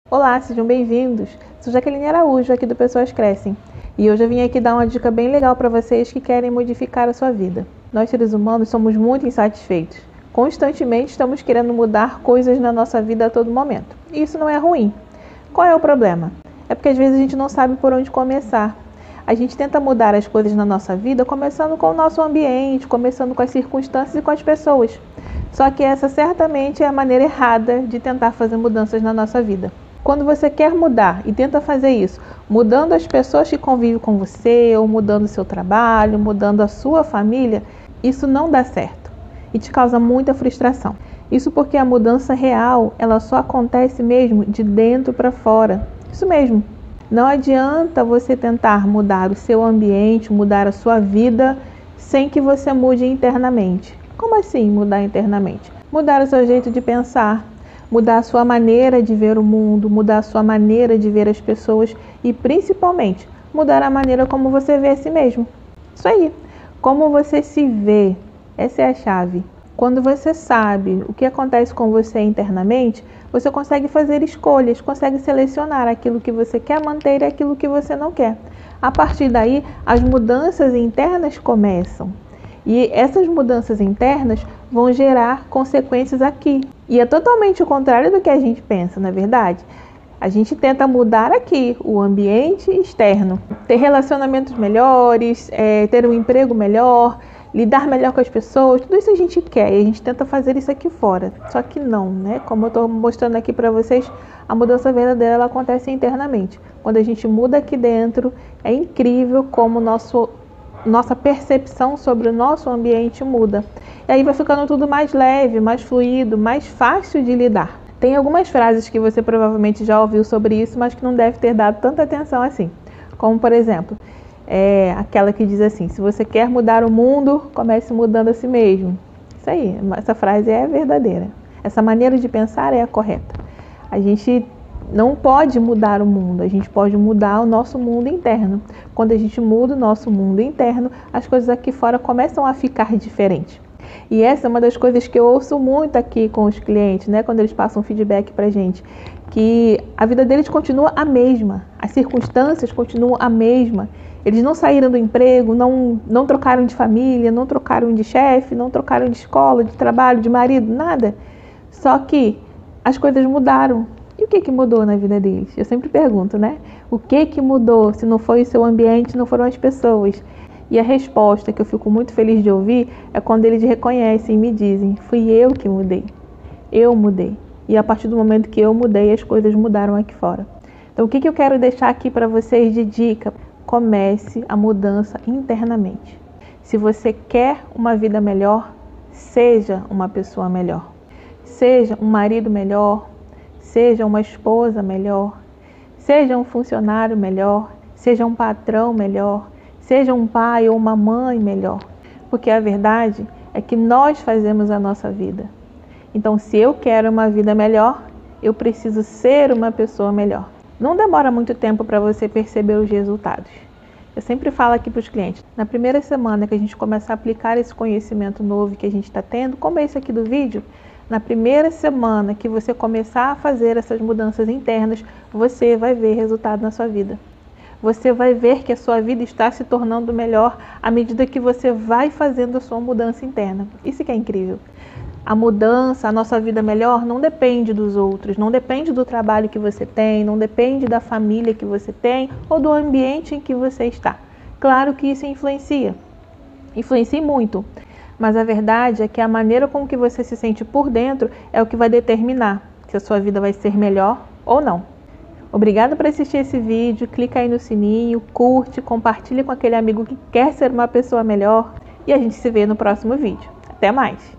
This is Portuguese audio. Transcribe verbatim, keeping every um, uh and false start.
Olá, sejam bem-vindos. Sou Jaqueline Araújo, aqui do Pessoas Crescem. E hoje eu vim aqui dar uma dica bem legal para vocês que querem modificar a sua vida. Nós, seres humanos, somos muito insatisfeitos. Constantemente estamos querendo mudar coisas na nossa vida a todo momento. E isso não é ruim. Qual é o problema? É porque às vezes a gente não sabe por onde começar. A gente tenta mudar as coisas na nossa vida começando com o nosso ambiente, começando com as circunstâncias e com as pessoas. Só que essa certamente é a maneira errada de tentar fazer mudanças na nossa vida. Quando você quer mudar e tenta fazer isso, mudando as pessoas que convivem com você, ou mudando o seu trabalho, mudando a sua família, isso não dá certo e te causa muita frustração. Isso porque a mudança real, ela só acontece mesmo de dentro para fora. Isso mesmo. Não adianta você tentar mudar o seu ambiente, mudar a sua vida, sem que você mude internamente. Como assim mudar internamente? Mudar o seu jeito de pensar, mudar a sua maneira de ver o mundo, mudar a sua maneira de ver as pessoas e, principalmente, mudar a maneira como você vê a si mesmo. Isso aí. Como você se vê, essa é a chave. Quando você sabe o que acontece com você internamente, você consegue fazer escolhas, consegue selecionar aquilo que você quer manter e aquilo que você não quer. A partir daí, as mudanças internas começam. E essas mudanças internas vão gerar consequências aqui. E é totalmente o contrário do que a gente pensa, não é verdade? A gente tenta mudar aqui o ambiente externo. Ter relacionamentos melhores, é, ter um emprego melhor, lidar melhor com as pessoas, tudo isso a gente quer e a gente tenta fazer isso aqui fora. Só que não, né? Como eu estou mostrando aqui para vocês, a mudança verdadeira ela acontece internamente. Quando a gente muda aqui dentro, é incrível como o nosso... nossa percepção sobre o nosso ambiente muda. E aí vai ficando tudo mais leve, mais fluido, mais fácil de lidar. Tem algumas frases que você provavelmente já ouviu sobre isso, mas que não deve ter dado tanta atenção assim. Como, por exemplo, é aquela que diz assim: se você quer mudar o mundo, comece mudando a si mesmo. Isso aí, essa frase é verdadeira. Essa maneira de pensar é a correta. A gente não pode mudar o mundo, a gente pode mudar o nosso mundo interno. Quando a gente muda o nosso mundo interno, as coisas aqui fora começam a ficar diferentes. E essa é uma das coisas que eu ouço muito aqui com os clientes, né? Quando eles passam feedback pra gente, que a vida deles continua a mesma, as circunstâncias continuam a mesma. Eles não saíram do emprego, não, não trocaram de família, não trocaram de chefe, não trocaram de escola, de trabalho, de marido, nada. Só que as coisas mudaram. E o que que mudou na vida deles? Eu sempre pergunto, né? O que que mudou se não foi o seu ambiente, não foram as pessoas? E a resposta que eu fico muito feliz de ouvir é quando eles reconhecem e me dizem: fui eu que mudei. Eu mudei. E a partir do momento que eu mudei, as coisas mudaram aqui fora. Então, o que que eu quero deixar aqui para vocês de dica? Comece a mudança internamente. Se você quer uma vida melhor, seja uma pessoa melhor. Seja um marido melhor, seja uma esposa melhor, seja um funcionário melhor, seja um patrão melhor, seja um pai ou uma mãe melhor. Porque a verdade é que nós fazemos a nossa vida. Então, se eu quero uma vida melhor, eu preciso ser uma pessoa melhor. Não demora muito tempo para você perceber os resultados. Eu sempre falo aqui para os clientes, na primeira semana que a gente começar a aplicar esse conhecimento novo que a gente está tendo, como esse aqui do vídeo, na primeira semana que você começar a fazer essas mudanças internas, você vai ver resultado na sua vida. Você vai ver que a sua vida está se tornando melhor à medida que você vai fazendo a sua mudança interna. Isso que é incrível. A mudança, a nossa vida melhor, não depende dos outros, não depende do trabalho que você tem, não depende da família que você tem ou do ambiente em que você está. Claro que isso influencia, influencia muito. Mas a verdade é que a maneira com que você se sente por dentro é o que vai determinar se a sua vida vai ser melhor ou não. Obrigada por assistir esse vídeo, clica aí no sininho, curte, compartilha com aquele amigo que quer ser uma pessoa melhor e a gente se vê no próximo vídeo. Até mais!